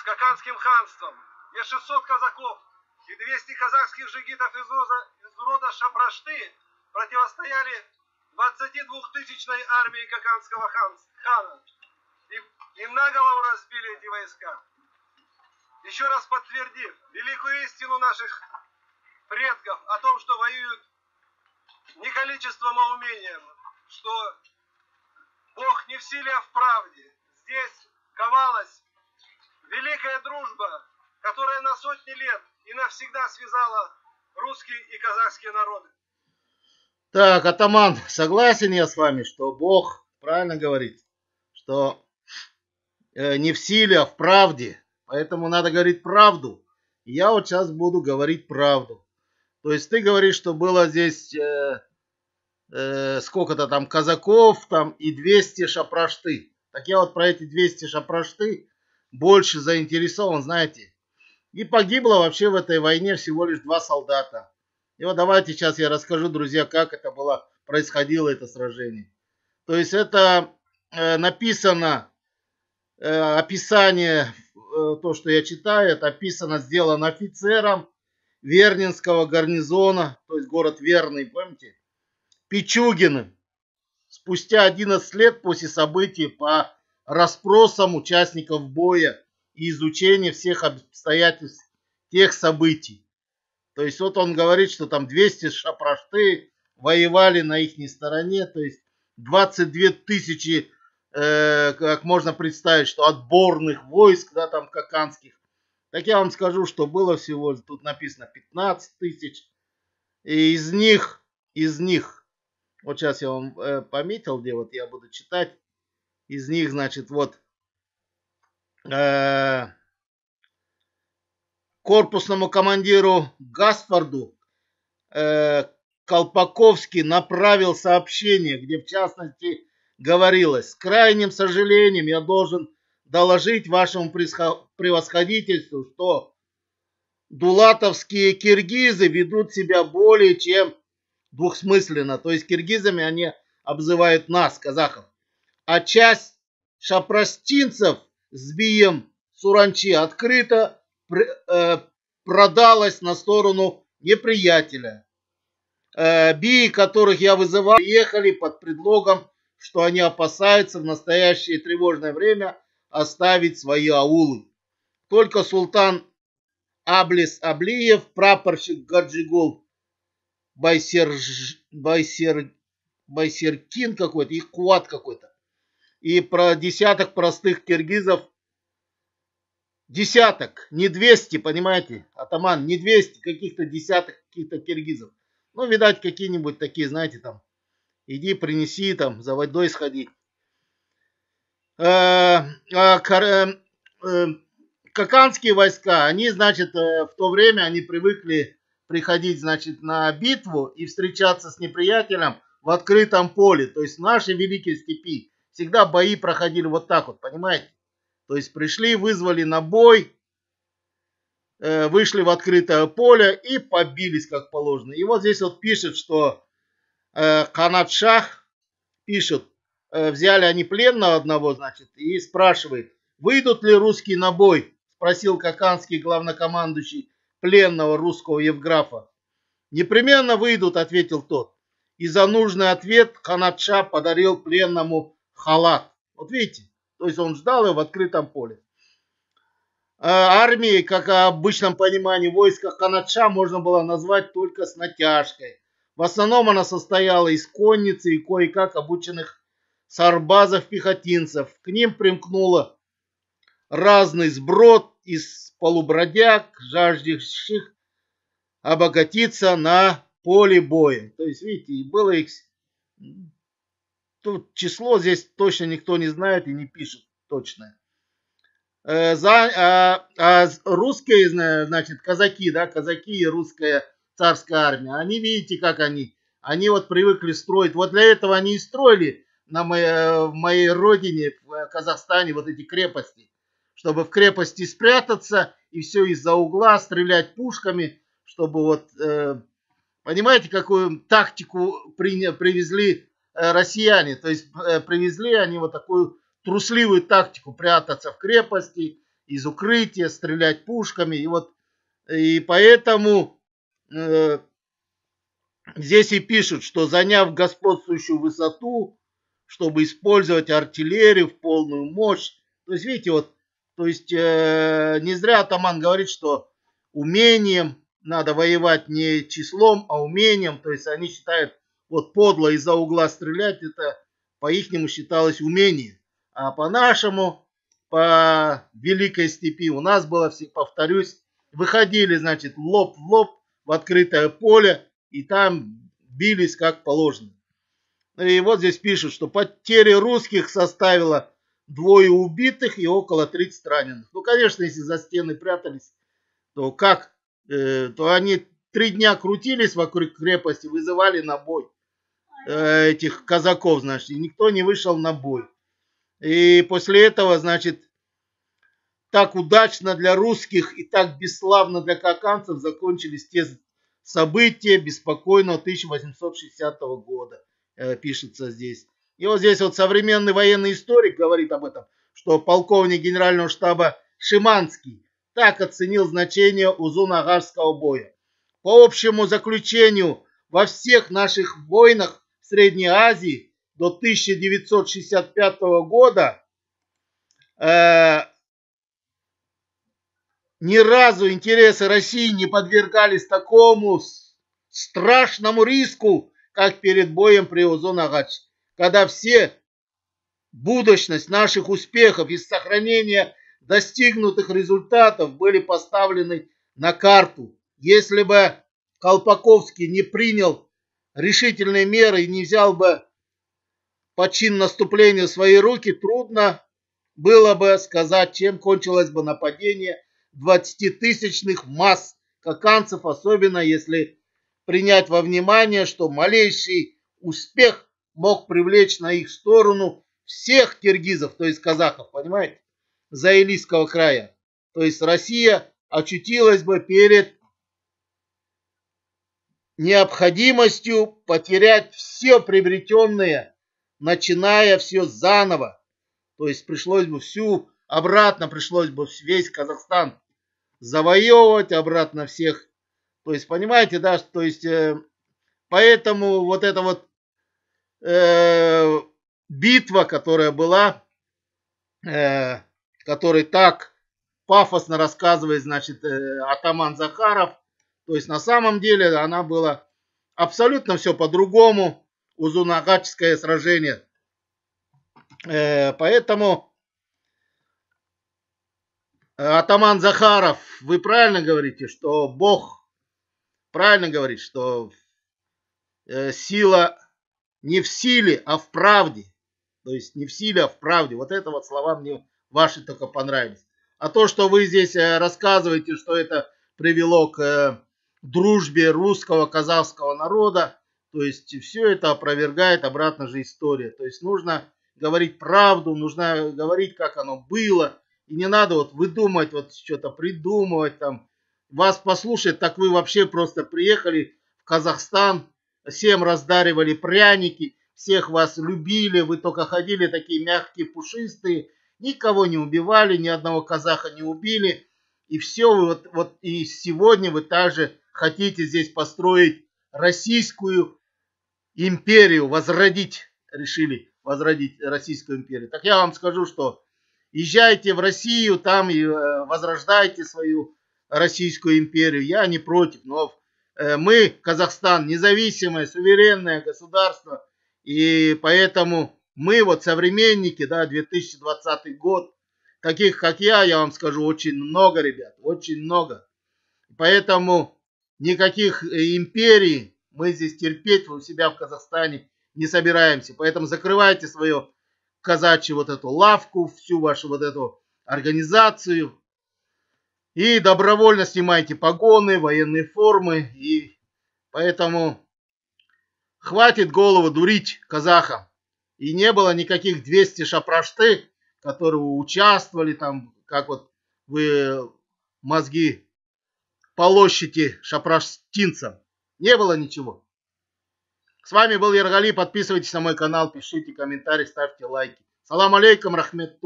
Каканским ханством, где 600 казаков и 200 казахских жигитов из рода Шапрашты противостояли 22-тысячной армии Каканского хана и на голову разбили эти войска. Еще раз подтвердив великую истину наших предков о том, что воюют не количеством, а умением, что Бог не в силе, а в правде. Здесь ковалась великая дружба, которая на сотни лет и навсегда связала русские и казахские народы. Так, атаман, согласен я с вами, что Бог правильно говорит, что не в силе, а в правде. Поэтому надо говорить правду. И я вот сейчас буду говорить правду. То есть ты говоришь, что было здесь сколько-то там казаков там и 200 шапрашты. Так я вот про эти 200 шапрашты больше заинтересован, знаете. И погибло вообще в этой войне всего лишь 2 солдата. И вот давайте сейчас я расскажу, друзья, как это было, происходило это сражение. То есть это написано, описание, то, что я читаю, это описано, сделано офицером Вернинского гарнизона, то есть город Верный, помните, Пичугиным, спустя 11 лет после событий по расспросам участников боя и изучения всех обстоятельств тех событий. То есть вот он говорит, что там 200 шапрашты воевали на их стороне, то есть 22 тысячи, как можно представить, что отборных войск, да, там каканских. Так я вам скажу, что было всего, тут написано 15 тысяч. И из них, вот сейчас я вам пометил, где вот я буду читать, из них, значит, вот корпусному командиру Гасфорду Колпаковский направил сообщение, где в частности говорилось: с крайним сожалением я должен доложить вашему превосходительству, что дулатовские киргизы ведут себя более чем двухсмысленно. То есть киргизами они обзывают нас, казахов. А часть шапрастинцев с бием Суранчи открыто продалась на сторону неприятеля. Бии, которых я вызывал, приехали под предлогом, что они опасаются в настоящее тревожное время оставить свои аулы. Только султан Аблис Аблиев, прапорщик Гаджигул Байсеркин какой-то, и Куат какой-то, и про десяток простых киргизов, десяток, не 200, понимаете, атаман, не 200, каких-то десяток каких-то киргизов. Ну, видать, какие-нибудь такие, знаете, там, иди принеси, там, за водой сходи. Каканские войска, они, значит, в то время, они привыкли приходить, значит, на битву и встречаться с неприятелем в открытом поле. То есть в нашей Великой Степи всегда бои проходили вот так вот, понимаете? То есть пришли, вызвали на бой, вышли в открытое поле и побились как положено. И вот здесь вот пишет, что Канат-Шах пишет, взяли они пленного одного, значит, и спрашивает, выйдут ли русские на бой? Спросил каканский главнокомандующий пленного русского евграфа. Непременно выйдут, ответил тот. И за нужный ответ Канат-Шах подарил пленному халат. Вот видите, то есть он ждал его в открытом поле. Армией, как в обычном понимании войска Канат-Шаха, можно было назвать только с натяжкой. В основном она состояла из конницы и кое-как обученных сарбазов-пехотинцев. К ним примкнуло разный сброд из полубродяг, жаждущих обогатиться на поле боя. То есть, видите, было их... Тут число здесь точно никто не знает и не пишет точное. Русские, значит, казаки, да, казаки и русская царская армия, они, видите, как они вот привыкли строить. Вот для этого они и строили в моей родине, в Казахстане, вот эти крепости. Чтобы в крепости спрятаться и все из-за угла стрелять пушками, чтобы вот, понимаете, какую тактику привезли россияне. То есть привезли они вот такую трусливую тактику прятаться в крепости из укрытия, стрелять пушками. И поэтому здесь и пишут, что заняв господствующую высоту, чтобы использовать артиллерию в полную мощь. То есть, видите, не зря атаман говорит, что умением надо воевать не числом, а умением. То есть они считают, подло из-за угла стрелять, это по-ихнему считалось умение. А по-нашему, по Великой Степи у нас было, повторюсь, выходили, значит, лоб в лоб в открытое поле, и там бились как положено. И вот здесь пишут, что потери русских составило 2 убитых и около 30 раненых. Ну, конечно, если за стены прятались, то то они 3 дня крутились вокруг крепости, вызывали на бой этих казаков, значит, и никто не вышел на бой. И после этого, значит, так удачно для русских и так бесславно для каканцев закончились те события беспокойного 1860 года, пишется здесь. И вот здесь современный военный историк говорит об этом, что полковник генерального штаба Шиманский так оценил значение Узун-Агарского боя. По общему заключению, во всех наших войнах в Средней Азии до 1965 года ни разу интересы России не подвергались такому страшному риску, как перед боем при Узун-Агаче, когда все будущность наших успехов и сохранения достигнутых результатов были поставлены на карту. Если бы Колпаковский не принял решительные меры и не взял бы почин наступления в свои руки, трудно было бы сказать, чем кончилось бы нападение 20-тысячных масс каканцев, особенно если принять во внимание, что малейший успех мог привлечь на их сторону всех киргизов, то есть казахов, понимаете, Заилийского края. То есть Россия очутилась бы перед необходимостью потерять все приобретенное, начиная все заново. То есть пришлось бы пришлось бы весь Казахстан завоевывать, обратно всех. То есть, понимаете, да, то есть, поэтому битва, которая была, которой так пафосно рассказывает, значит, атаман Захаров, то есть на самом деле она была абсолютно все по-другому, Узун-Агачское сражение. Поэтому атаман Захаров, вы правильно говорите, что Бог правильно говорит, что сила не в силе, а в правде. То есть не в силе, а в правде. Вот это слова мне ваши только понравились. А то, что вы здесь рассказываете, что это привело к дружбе русского, казахского народа, то есть все это опровергает обратно же история. То есть нужно говорить правду, нужно говорить, как оно было. И не надо выдумать, что-то придумывать там. Вас послушать, так вы вообще просто приехали в Казахстан, всем раздаривали пряники, всех вас любили, вы только ходили такие мягкие, пушистые, никого не убивали, ни одного казаха не убили. И все, и сегодня вы также хотите здесь построить Российскую империю, решили возродить Российскую империю. Так я вам скажу, что езжайте в Россию, там и возрождайте свою Российскую империю. Я не против, но мы, Казахстан, независимое, суверенное государство, и поэтому мы современники, да, 2020 год, таких как я вам скажу, очень много, ребят, очень много. Поэтому никаких империй мы здесь терпеть у себя в Казахстане не собираемся. Поэтому закрывайте свою казачью эту лавку, всю вашу эту организацию. И добровольно снимайте погоны, военные формы. И поэтому хватит голову дурить казахам. И не было никаких 200 шапрашты, которые участвовали там, как вы мозги полощите шапраштинцам. Не было ничего. С вами был Яргали. Подписывайтесь на мой канал, пишите комментарии, ставьте лайки. Салам алейкум, рахмет.